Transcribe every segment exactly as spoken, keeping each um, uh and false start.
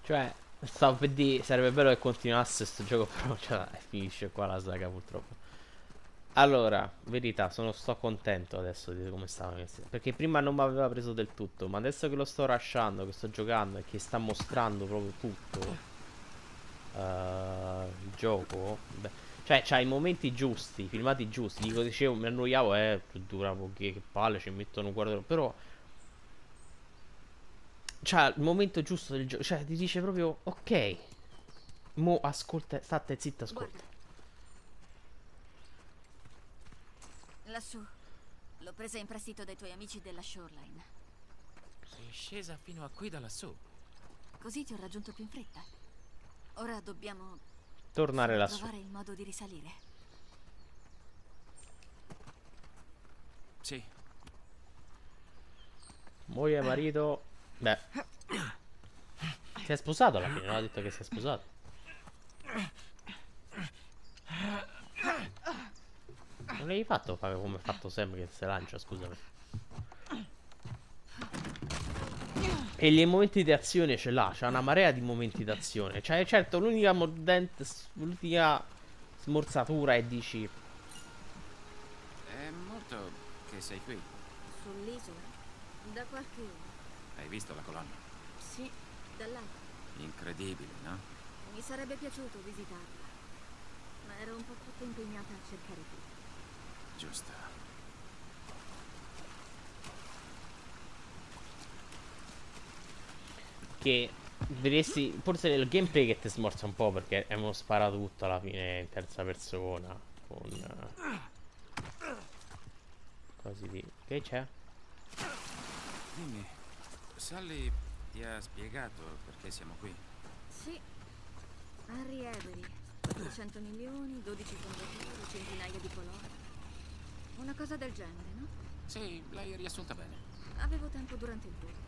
Cioè, stavo per dire, sarebbe bello che continuasse sto gioco, però cioè, finisce qua la saga purtroppo. Allora, verità, sono sto contento adesso di come stava messo. Perché prima non mi aveva preso del tutto, ma adesso che lo sto rushando, che sto giocando e che sta mostrando proprio tutto eh, il gioco, beh, cioè c'ha i momenti giusti, i filmati giusti. Dico, dicevo, mi annoiavo, eh, dura poche, che palle, ci mettono un quarto d'ora, però c'ha il momento giusto del gioco, cioè ti dice proprio, ok, mo ascolta, state zitta, ascolta. Guarda, lassù. L'ho presa in prestito dai tuoi amici della Shoreline. Sei scesa fino a qui da lassù. Così ti ho raggiunto più in fretta. Ora dobbiamo Tornare solo lassù. trovare il modo di risalire. Sì. Moglie e marito, beh, si è sposato alla fine, non ha detto che si è sposato. Non l'avevi fatto fare come ha fatto Sam che si lancia, scusami. E gli momenti di azione ce l'ha, c'ha una marea di momenti d'azione. Cioè, certo, l'unica mordente, l'unica smorzatura e dici, È molto che sei qui. Sull'isola? Da qualche ora. Hai visto la colonna? Sì, dall'alto. Incredibile, no? Mi sarebbe piaciuto visitarla, ma ero un po' troppo impegnata a cercare te. Giusto. che vedessi, forse il gameplay che ti smorza un po' perché è uno sparatutto alla fine in terza persona. Con eh, così di. Che c'è? Dimmi, Sally ti ha spiegato perché siamo qui? Sì, Henry Avery. quattrocento milioni, dodici fondatori, centinaia di coloni. Una cosa del genere, no? Sì, l'hai riassunta bene. Avevo tempo durante il volo.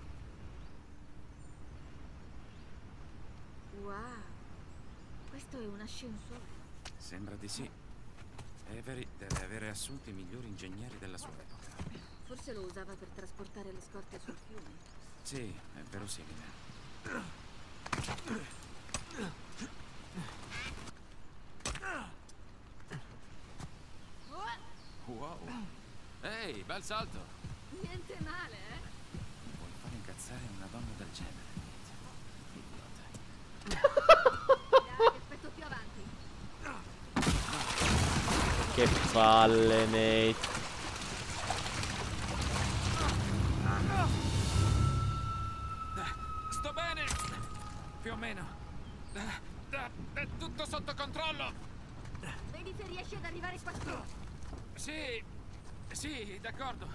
Wow, questo è un ascensore. Sembra di sì. Avery deve avere assunto i migliori ingegneri della sua epoca. Forse lo usava per trasportare le scorte sul fiume. Sì, è verosimile. Wow. Ehi, bel salto! Niente male, eh? Vuoi far incazzare una donna del genere? Dai, aspetto più avanti. Che palle, Nate. Sto bene! Più o meno. È tutto sotto controllo! Vedi se riesci ad arrivare qua su. Sì, sì, d'accordo.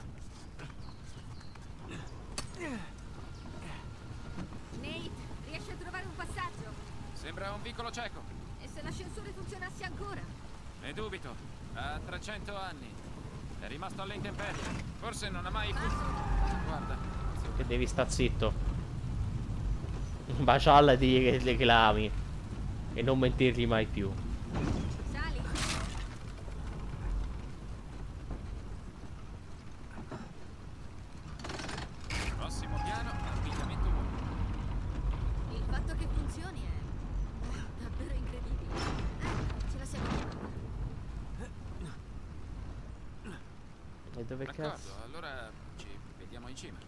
Nate, riesci a trovare un passaggio? Sembra un vicolo cieco. E se l'ascensore funzionasse ancora? Ne dubito. Ha trecento anni. È rimasto alle intemperie. Forse non ha mai... Guarda. Che devi sta zitto. Bacialla e digli che le clami. E non mentirgli mai più. Sali. Prossimo piano, abbigliamento uomo. Il fatto che funzioni è davvero incredibile. Eh, ce la siamo chiamata. E dove D'accordo, cazzo? allora ci vediamo in cima.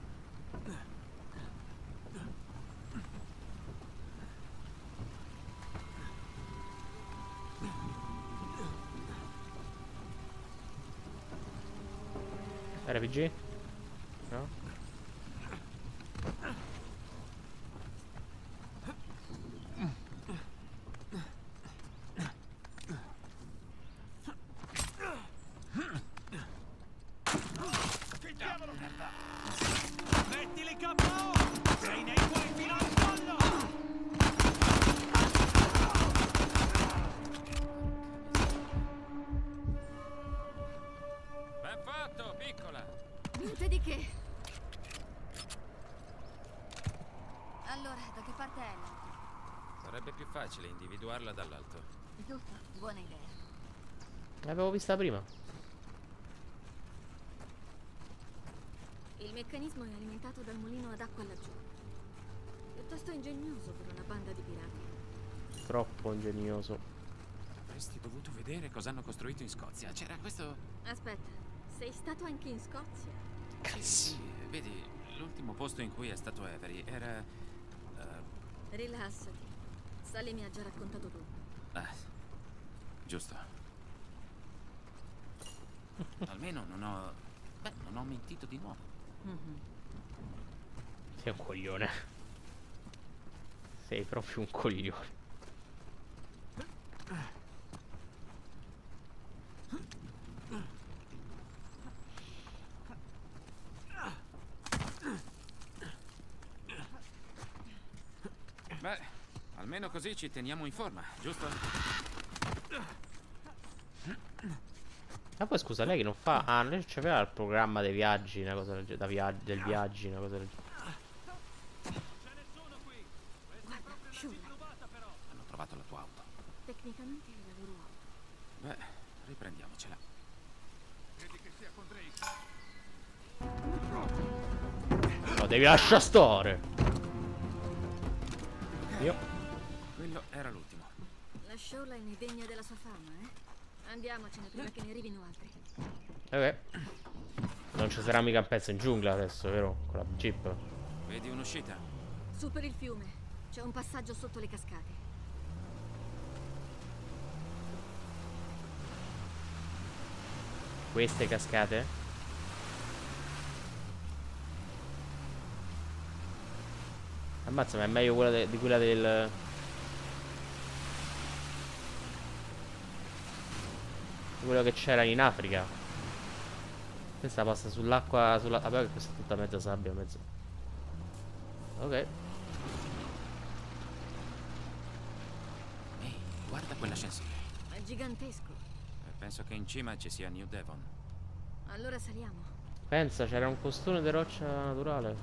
R P G? No? Mettili K O! Sei nei guai fino al collo! Ben fatto, piccola! Niente di che. Allora, da che parte è l'altro? Sarebbe più facile individuarla dall'alto. Giusto, buona idea. L'avevo vista prima. Il meccanismo è alimentato dal mulino ad acqua laggiù. Piuttosto Molto ingegnoso per una banda di pirati. Troppo ingegnoso. Avresti dovuto vedere cosa hanno costruito in Scozia. C'era questo... Aspetta, sei stato anche in Scozia? Sì, sì, vedi, l'ultimo posto in cui è stato Avery era... eh, Rilassati. Sally mi ha già raccontato tutto. ah, giusto. Almeno non ho... Beh, non ho mentito di nuovo. Mhm. Sei un coglione. Sei proprio un coglione. Beh, almeno così ci teniamo in forma, giusto? Ma poi scusa, lei che non fa... Ah, lei c'aveva il programma dei viaggi, una cosa del genere. Da viaggi, del viaggi, una cosa del genere. C'è nessuno qui. Questa è Guarda, proprio una Shula. titubata però. Hanno trovato la tua auto. Tecnicamente è la loro auto. Beh, riprendiamocela. Credi che sia con Drake? No, devi lasciare stare. Io. Quello era l'ultimo. La Shoreline è degna della sua fama, eh? Andiamocene prima che ne arrivino altri. Ok. Non ci sarà mica un pezzo in giungla adesso, vero? Con la jeep. Vedi un'uscita? Su per il fiume. C'è un passaggio sotto le cascate. Queste cascate? Ammazza, ma è meglio quella de- di quella del... di quello che c'era in Africa. Questa passa sull'acqua, sulla... Vabbè, questa è tutta mezza sabbia, mezza... Ok. Ehi, guarda quell'ascensore. È gigantesco. E penso che in cima ci sia New Devon. Allora saliamo. Pensa, c'era un costone di roccia naturale.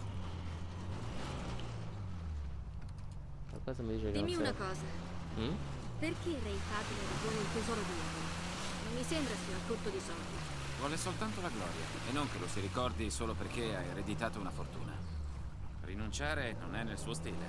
Qualcosa mi dice che Dimmi non una serve. cosa. Mm? Perché Ray Padre vuole il tesoro di Evan? Non mi sembra sia a corto di soldi. Vuole soltanto la gloria e non che lo si ricordi solo perché ha ereditato una fortuna. Rinunciare non è nel suo stile.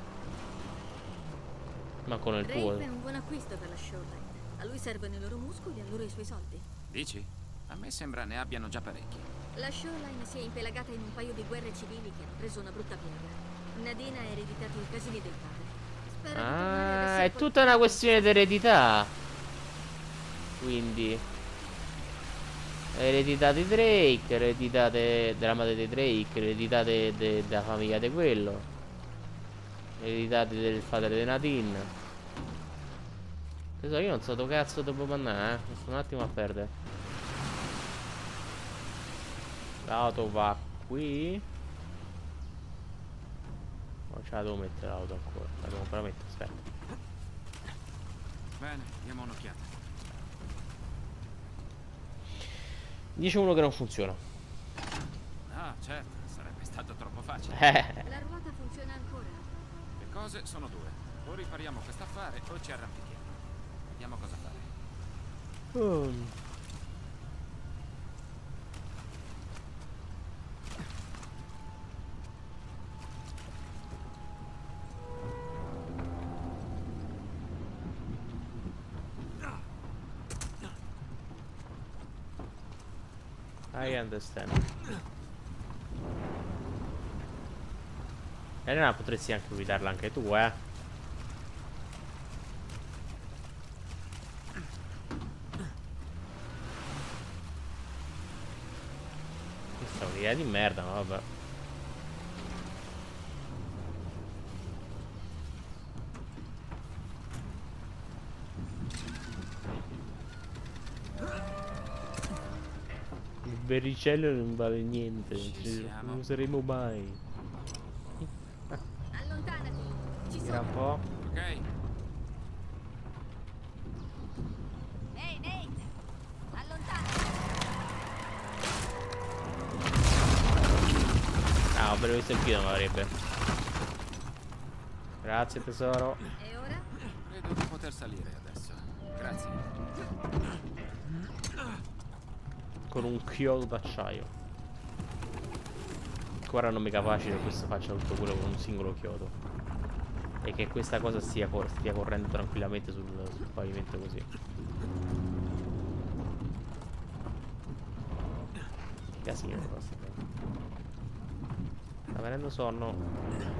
Manco nel Rafe tuo. è un buon acquisto per la Shoreline. A lui servono i loro muscoli e a loro i suoi soldi. Dici? A me sembra ne abbiano già parecchi. La Shoreline si è impelagata in un paio di guerre civili che hanno preso una brutta piega. Nadine ha ereditato i casini del padre. Spero di tornare ad Ah, essere è tutta qualcuno. una questione di eredità. Quindi eredità di Drake, eredità de- della madre di Drake, eredità de- de- della famiglia di quello, eredità de- del padre di Nadine. Che so, io non so dove cazzo devo mandare, eh. Sto un attimo a perdere. L'auto va qui. Non ce la devo mettere l'auto ancora. La devo ancora mettere, aspetta. Bene, diamo un'occhiata. Dice uno che non funziona. Ah, certo, sarebbe stato troppo facile. Eh. La ruota funziona ancora. Le cose sono due. O ripariamo quest'affare o ci arrampichiamo. Vediamo cosa fare. Oh. I understand. Elena, potresti anche guidarla anche tu, eh. Questa è un'idea di merda, ma vabbè. Il vericello non vale niente, Ci non ci- siamo. non lo useremo mai. Allontanati. Ci Tira un sono. po'. Ok, Ehi, Nate. Allontanati. Ah, ho visto il video, ma avrebbe. Grazie tesoro. E ora? credo di poter salire adesso. Grazie. Con un chiodo d'acciaio. Ora non mi capace che questo faccia tutto quello con un singolo chiodo. E che questa cosa stia, cor stia correndo tranquillamente sul, sul pavimento così. Casino però sta cosa. Sta venendo sonno.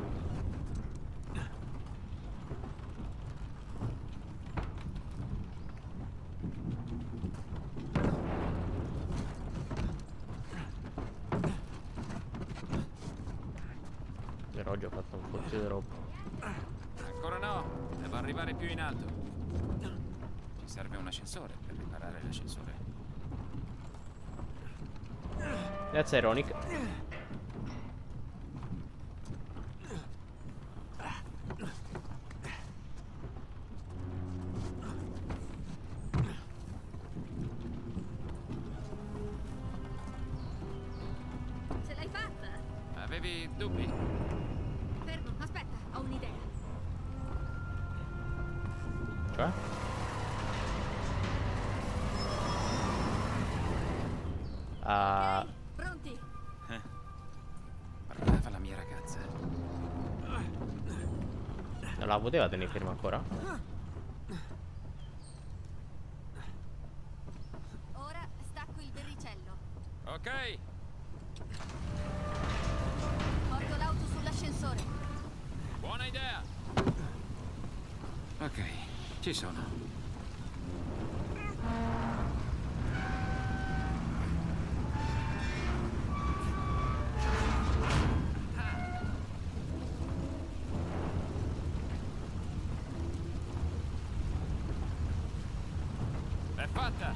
Però oggi ho fatto un po' di roba. Ancora no, devo arrivare più in alto. Ci serve un ascensore per riparare l'ascensore. Grazie Ironic. Ce l'hai fatta? Avevi dubbi? Fermo, aspetta, ho un'idea. Cioè? Ah, Ok, pronti? Parlava la mia ragazza. non la poteva tenere ferma ancora? Ora stacco il verricello. Ok, Porto l'auto sull'ascensore. buona idea. Ok, ci sono. È fatta.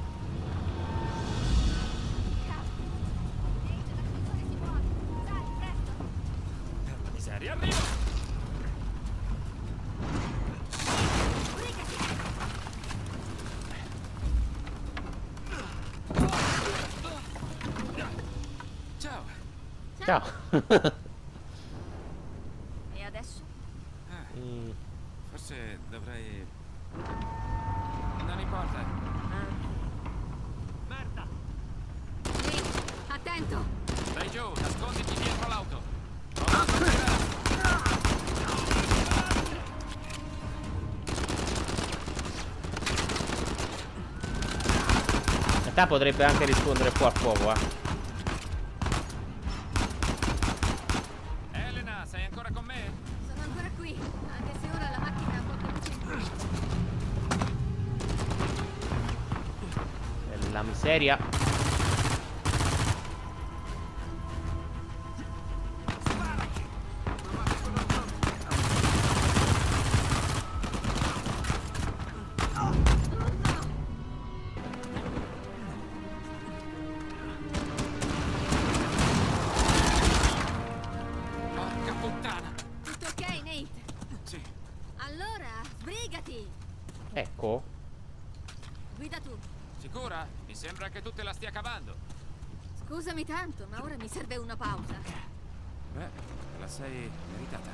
Ehi, l'ascensore si muove. Sali, presto. Per la miseria, arrivo. Sbrigati. Ciao. Ciao. E adesso? Ah, Mm, forse dovrei... Non importa. Merda! Ehi, attento. Dai giù, nasconditi dietro l'auto. Provo a superare. in realtà potrebbe anche rispondere qua al fuoco, eh. Elena, sei ancora con me? Sono ancora qui, anche se ora la macchina ha poca luce in più. È la miseria. Porca puttana. Tutto ok, Nate? Sì. Allora, sbrigati. Ecco. Guida tu. Sicura? Mi sembra che tu te la stia cavando. Scusami tanto, ma ora mi serve una pausa. Beh, te la sei meritata.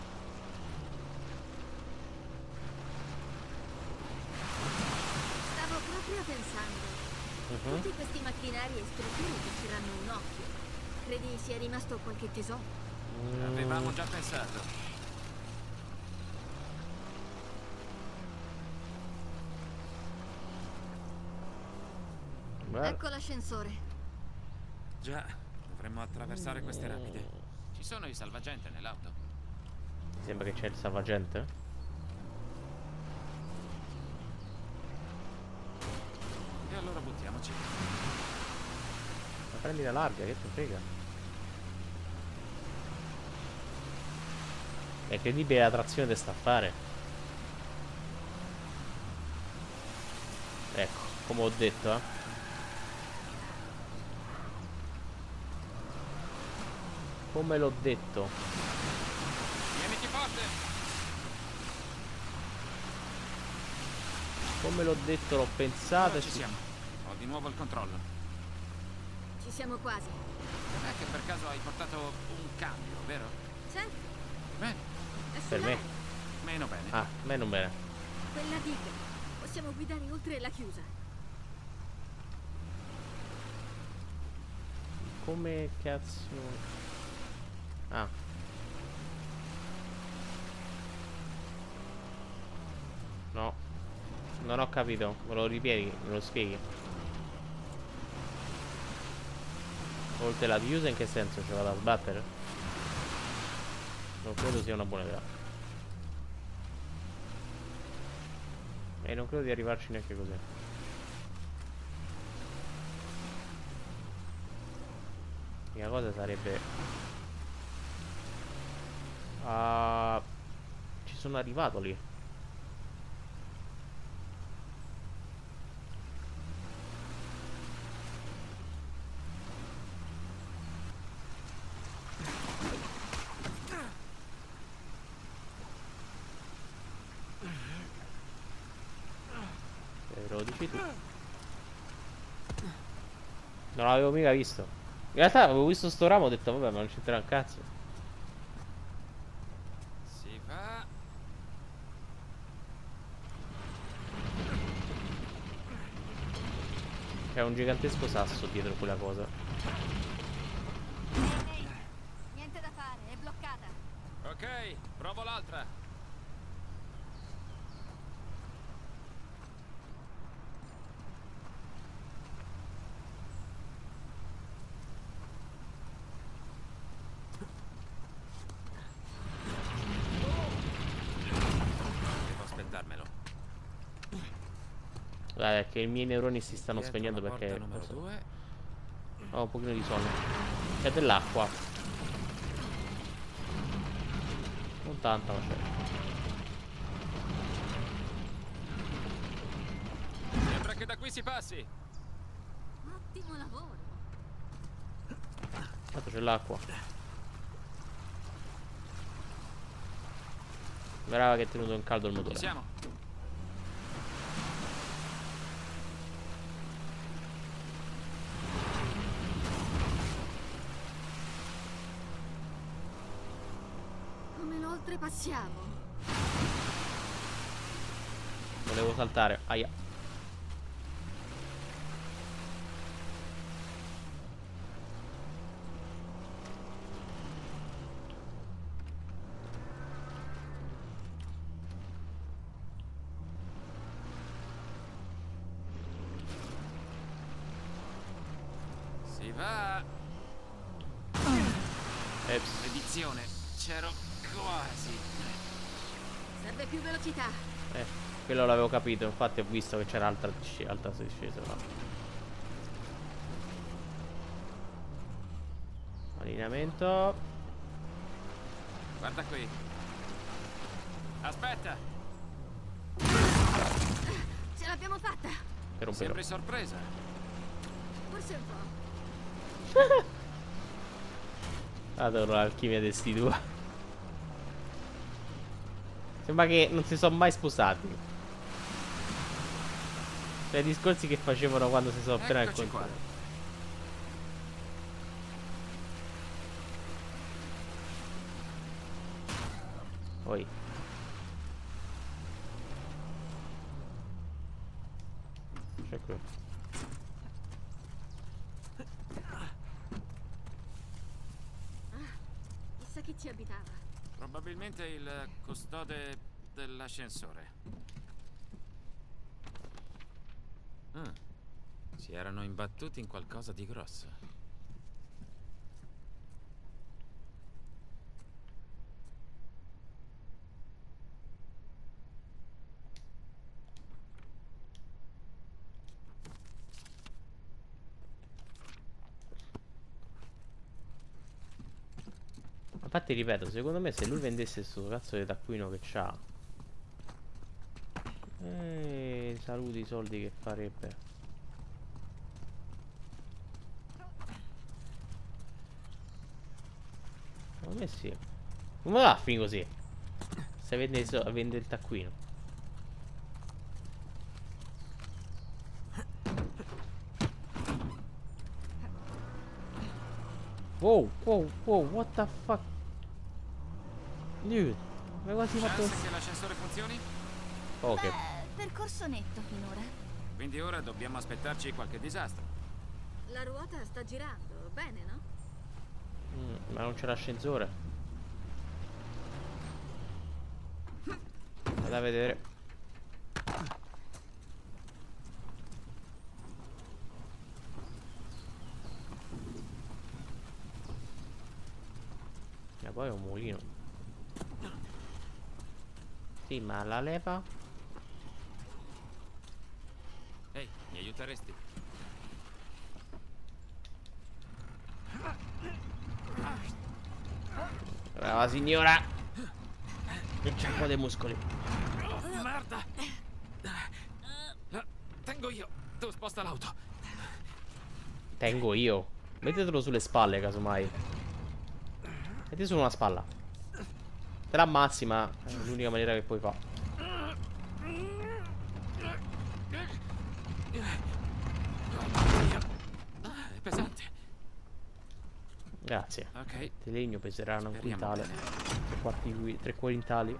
Stavo proprio pensando. Mhm. Tutti questi macchinari e strutture costeranno un occhio. Credi sia rimasto qualche tesoro? Mm, Avevamo già pensato. beh, Ecco l'ascensore. Già, dovremmo attraversare queste rapide. Ci sono i salvagente nell'auto. sembra che c'è il salvagente. E allora buttiamoci. Ma prendi la larga, che ti frega. È incredibile la trazione che sta a fare. Ecco, come ho detto, eh. Come l'ho detto. Tieniti forte! Come l'ho detto, l'ho pensato Ora e ci si- siamo. Ho di nuovo il controllo. Ci siamo quasi. Non è che per caso hai portato un cambio, vero? Certo, Bene, è Per me. sull'aereo. meno bene. Ah, me non bene. Quella diga. Possiamo guidare oltre la chiusa. Come cazzo. Ah, Non ho capito. Me lo ripieghi? Me lo spieghi? Oltre la chiusa in che senso? Ci vado a sbattere? Non credo sia una buona idea. E non credo di arrivarci neanche così. L'unica cosa sarebbe... Ah, ci sono arrivato lì. Eh, lo dici tu. Non l'avevo mica visto. In realtà avevo visto sto ramo e ho detto vabbè, ma non c'entra un cazzo. Si va. C'è un gigantesco sasso dietro quella cosa. Ehi, ehi, niente da fare, è bloccata. Ok, provo l'altra. Devo aspettarmelo. Guarda, è che i miei neuroni si stanno Dietro spegnendo la porta perché numero so- due. ho un pochino di sonno. C'è dell'acqua. Non tanta, ma c'è. Sembra che da qui si passi. Ottimo lavoro. Tanto c'è l'acqua. Brava che è tenuto in caldo il Ci motore. siamo. Come lo oltrepassiamo? Volevo saltare. Aia. Si va. Eps. Maledizione. C'ero quasi. Serve più velocità. Eh, quello l'avevo capito. Infatti ho visto che c'era altra, disc- altra discesa là. Allineamento. Guarda qui. Aspetta. Ce l'abbiamo fatta. Per un pelo. Sembri sorpresa. Forse un po'. Adoro l'alchimia di sti due. Sembra che non si sono mai sposati. Cioè i discorsi che facevano quando si sono appena Eccoci qua. incontrati. Poi c'è qui. Chissà chi ci abitava. Probabilmente il custode dell'ascensore. Ah, si erano imbattuti in qualcosa di grosso. Infatti ripeto, secondo me se lui vendesse sto cazzo di taccuino che c'ha, eh, saluti i soldi che farebbe. Secondo me sì. Come va a finire così? Se vende, i so- vende il taccuino. Wow, wow, wow, what the fuck? Dude, ma quasi fatto... Chance che l'ascensore funzioni? Ok, Beh, percorso netto finora. Quindi ora dobbiamo aspettarci qualche disastro. La ruota sta girando, bene, no? Mm, ma non c'è l'ascensore. Vado a vedere. poi è un mulino. Sì, ma la leva? Ehi, mi aiuteresti? Brava signora! Non c'è un po' dei muscoli. Merda! Tengo io. Tu sposta l'auto. Tengo io. Mettetelo sulle spalle, casomai. Metti su una spalla. Te l'ammazzi, ma è l'unica maniera che puoi fare. È pesante. Grazie. Ok. Il legno peserà un Speriamo quintale. bene. Tre quarti qui, tre quintali.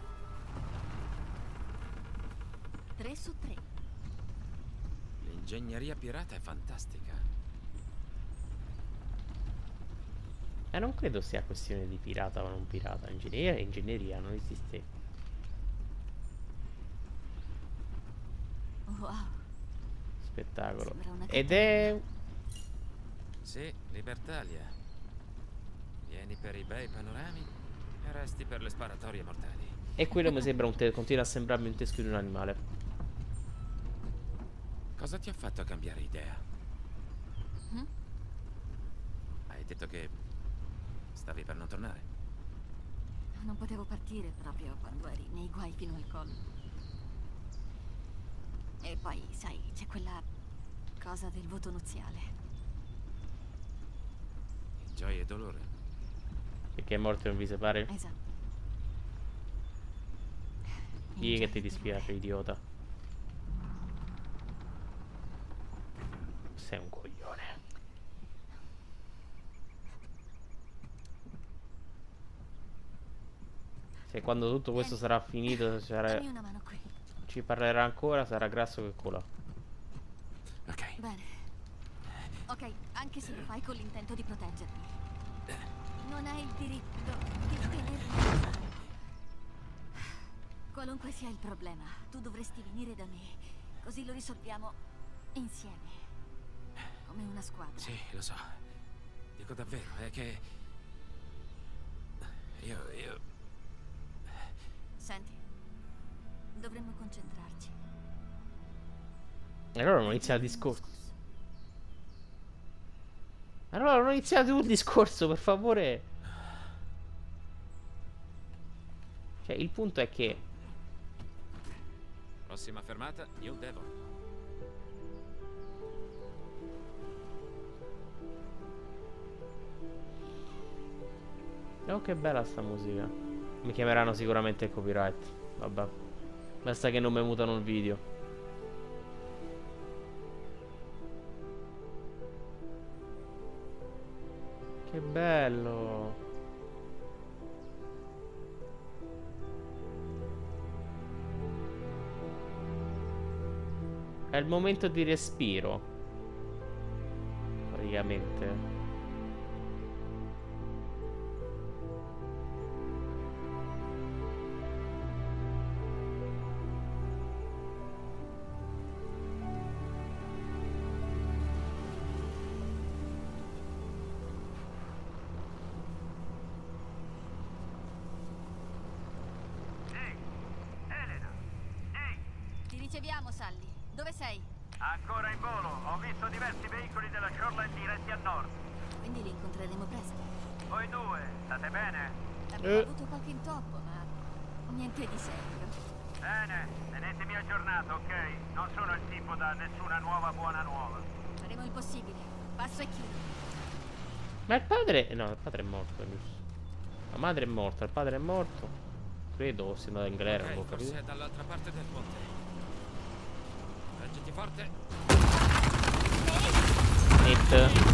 Tre su tre. L'ingegneria pirata è fantastica. E non credo sia questione di pirata o non pirata. Ingegneria è ingegneria, non esiste. Wow. Spettacolo. Sembra una Ed è... Sì, Libertalia. Vieni per i bei panorami e resti per le sparatorie mortali. E quello mi sembra un te... continua a sembrarmi un teschio di un animale. Cosa ti ha fatto cambiare idea? Mm? Hai detto che stavi per non tornare. Non potevo partire proprio quando eri nei guai fino al collo. E poi, sai, c'è quella cosa del voto nuziale. Gioia e dolore. Perché è morto e non vi separi? Esatto. Chi che ti Ingegno dispiace, dolore. idiota? Sei un coglione. Se quando tutto questo Vieni. sarà finito sarà... Dammi una mano qui. ci parlerà ancora, sarà grasso che cola. Ok. Bene. Ok, anche se lo fai con l'intento di proteggermi. Non hai il diritto di tenermi. Qualunque sia il problema, tu dovresti venire da me. Così lo risolviamo insieme. Come una squadra. Sì, lo so. Dico davvero, è che... Io, io... Senti, dovremmo concentrarci. E allora non inizia il discorso. Allora non iniziate un discorso, per favore. Cioè, il punto è che... Prossima fermata, New Devon. Oh, che bella sta musica. Mi chiameranno sicuramente il copyright. Vabbè. Basta che non mi mutano il video. Che bello. È il momento di respiro. Praticamente. Ti riceviamo, Sally. Dove sei? Ancora in volo. Ho visto diversi veicoli della Shoreline diretti a nord. Quindi li incontreremo presto. Voi due, state bene? Abbiamo Eh. avuto qualche intoppo, ma niente di serio. Bene, tenetemi aggiornato, ok? Non sono il tipo da nessuna nuova buona nuova. Faremo il possibile. Passo e chiudo. Ma il padre... No, il padre è morto, giusto. La madre è morta, il padre è morto. Credo sia andato in galera, non Ok, l'ho forse capito. è dall'altra parte del ponte. Reggiti forte. Hit.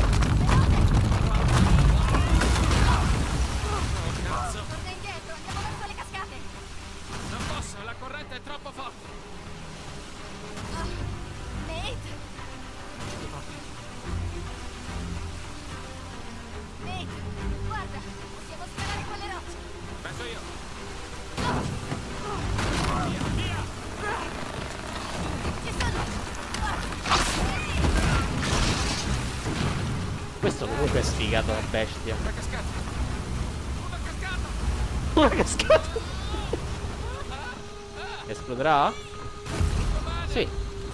Oh, cazzo. Torna indietro, andiamo verso le cascate. Non posso, la corrente è troppo forte. Ah, Nate! Reggiti forte. Nate, guarda, possiamo scalare quelle rocce. Penso io. Ci sono! Questo comunque è sfigato, la bestia. Una cascata. Una cascata. Una cascata. Esploderà? Sì.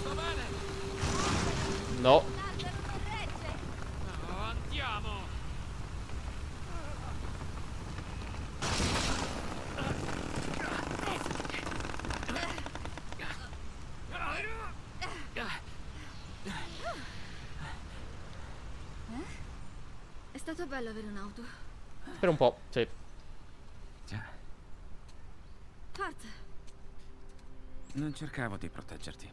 No. Andiamo! È stato bello avere un'auto. Per un po', sì. Già, Forza. non cercavo di proteggerti.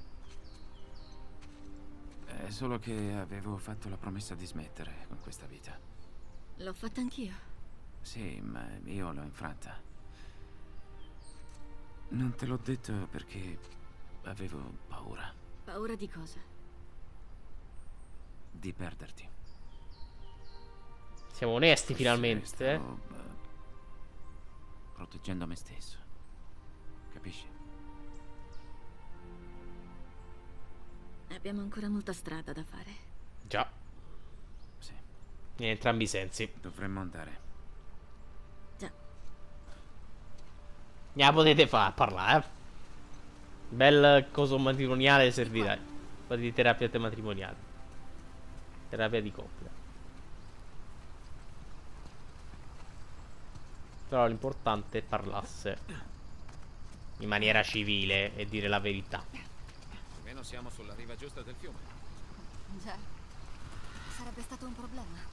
È solo che avevo fatto la promessa di smettere con questa vita. L'ho fatta anch'io. Sì, ma io l'ho infranta. Non te l'ho detto perché avevo paura Paura di cosa? di perderti. Siamo onesti Forse finalmente, eh? stavo, eh, proteggendo me stesso. Capisci? Abbiamo ancora molta strada da fare. Già, Sì. in entrambi i sensi. Dovremmo andare. Già. Ne la potete fare a parlare, eh? Bel coso matrimoniale servirà. Un po' di terapia matrimoniale. Terapia di coppia. Però l'importante è parlasse in maniera civile e dire la verità. Almeno siamo sulla riva giusta del fiume. Già. Sarebbe stato un problema.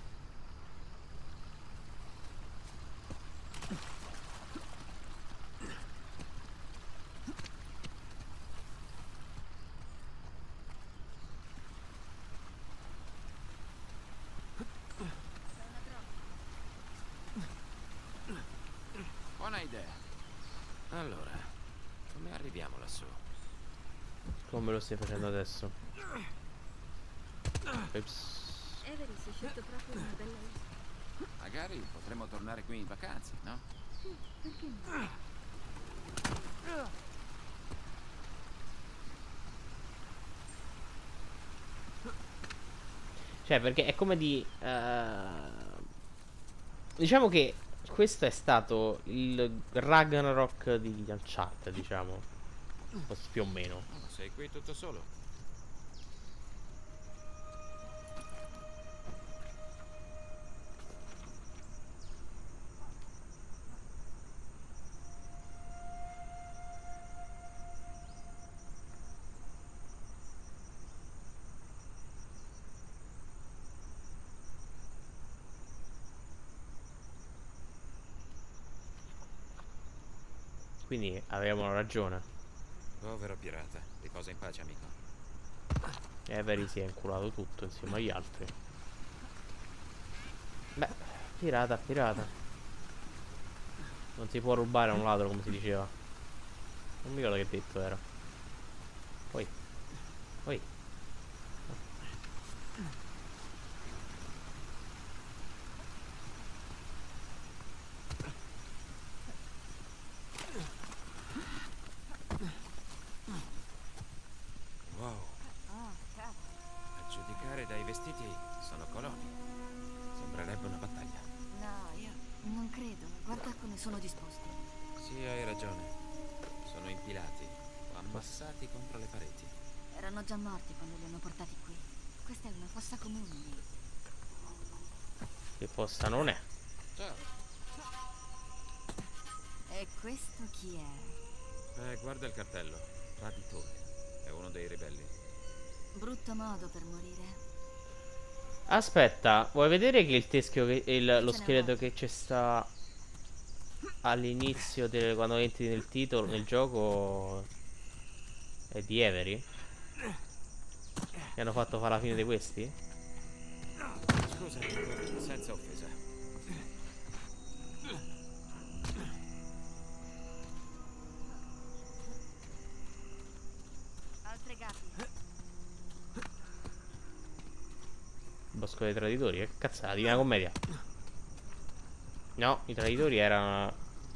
Buona idea. Allora, come arriviamo lassù? Come lo stai facendo adesso? Ops. Avery si è scelto proprio una bella isola. Magari potremmo tornare qui in vacanza, no? Perché no? Cioè, perché è come di... eh, diciamo che questo è stato il Ragnarok di Uncharted, diciamo. Più o meno. Oh, sei qui tutto solo? Quindi avevano ragione. Povero pirata, riposa in pace, amico. Avery si è inculato tutto insieme agli altri. Beh, pirata, pirata. Non si può rubare a un ladro, come si diceva. Non mi ricordo che detto era. Poi. Poi. Wow, a giudicare dai vestiti sono coloni. Sembrerebbe una battaglia. No, io non credo. Guarda come sono disposti. Sì, hai ragione. Sono impilati o ammassati contro le pareti. Erano già morti quando li hanno portati qui. Questa è una fossa comune. Che fossa non è. Ciao. E questo chi è? Eh, guarda il cartello. Traditore. È uno dei ribelli. Brutto modo per morire. Aspetta, vuoi vedere che il teschio, che, il, lo Ce ne scheletro vai. che c'è sta all'inizio del- quando entri nel titolo, nel gioco, è di Avery? Mi hanno fatto fare la fine di questi? Scusa, senza offesa. Altre gabbie. Bosco dei traditori? Che cazzata, Divina Commedia. No, i traditori erano...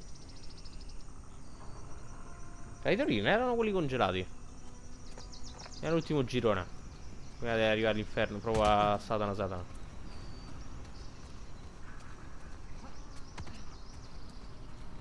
I traditori non erano quelli congelati. Era l'ultimo girone. Prima di arrivare all'inferno, proprio a Satana Satana.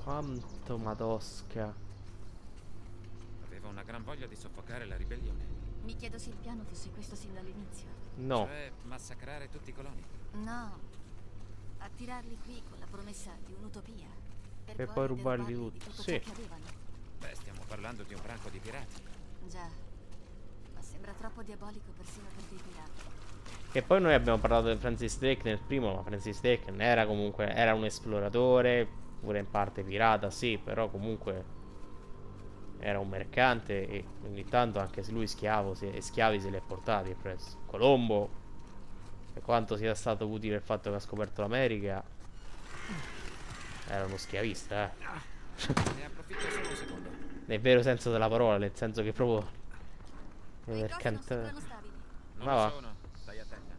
Quanto madosca. Aveva una gran voglia di soffocare la ribellione. Mi chiedo se il piano fosse questo sin dall'inizio. No. Cioè, massacrare tutti i coloni. No. Attirarli qui con la promessa di un'utopia. Per E poi rubarli derubarli di tutto, tutto sì. ciò che avevano. Beh, stiamo parlando di un branco di pirati. Già. Ma sembra troppo diabolico persino per dei pirati. E poi noi abbiamo parlato di Francis Drake nel primo, ma Francis Drake era comunque, era un esploratore, pure in parte pirata, sì, però comunque era un mercante e ogni tanto anche se lui schiavo, se, schiavi se li ha portati presso. Colombo, per quanto sia stato utile il fatto che ha scoperto l'America, era uno schiavista, eh. Ne approfitto solo un secondo. Nel vero senso della parola, nel senso che proprio Quei cosi non mercante. sembrano stabili. Non Ma lo va. sono. Stai attenta.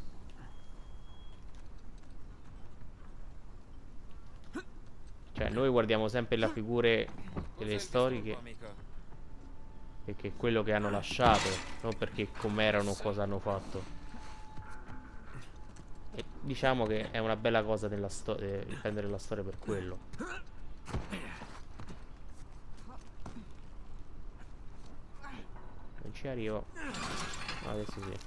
Cioè noi guardiamo sempre le figure Usa delle il storiche disturbo, amico. perché è quello che hanno lasciato, non perché com'erano o cosa hanno fatto. E diciamo che è una bella cosa nella storia, riprendere la storia per quello. Non ci arrivo. Adesso sì.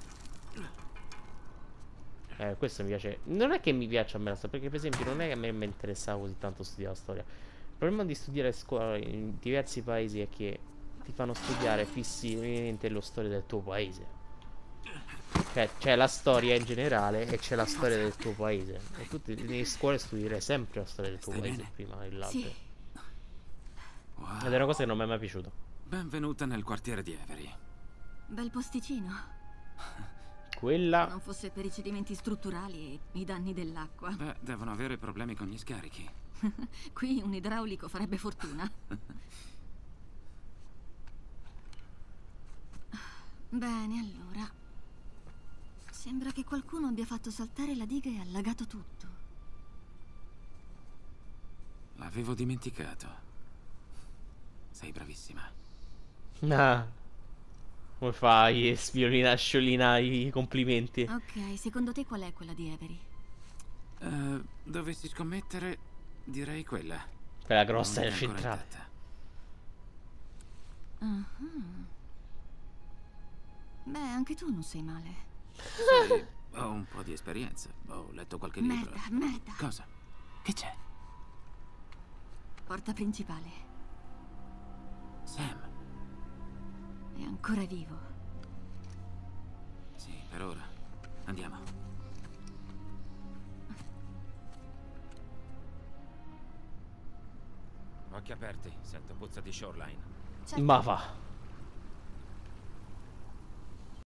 Eh, questo mi piace. Non è che mi piaccia a me la storia, perché per esempio non è che a me mi interessava così tanto studiare la storia. Il problema di studiare a scuola in diversi paesi è che ti fanno studiare fissamente la storia del tuo paese. Cioè c'è la storia in generale e c'è la storia del tuo paese. E tu ti- nelle scuole studierai sempre la storia del tuo Stai paese bene? prima dell'altro. Sì. Wow. Ed è una cosa che non mi è mai piaciuta. Benvenuta nel quartiere di Avery. Bel posticino. Quella. Non fosse per i cedimenti strutturali e i danni dell'acqua. Beh, devono avere problemi con gli scarichi. Qui un idraulico farebbe fortuna. Bene, allora. Sembra che qualcuno abbia fatto saltare la diga e allagato tutto. L'avevo dimenticato. Sei bravissima. Ah. Come fai? Spiolina, sciolina i complimenti. Ok, secondo te qual è quella di Avery? Eh, dovessi scommettere, direi quella. Quella grossa Non nel è ancora centrale. intatta. Ah. Beh, anche tu non sei male. Sai, ho un po' di esperienza. Ho letto qualche libro. Merda, merda. Cosa? Che c'è? Porta principale. Sam. È ancora vivo. Sì, per ora. Andiamo. Occhi aperti, sento puzza di shoreline. Certo. Ma va.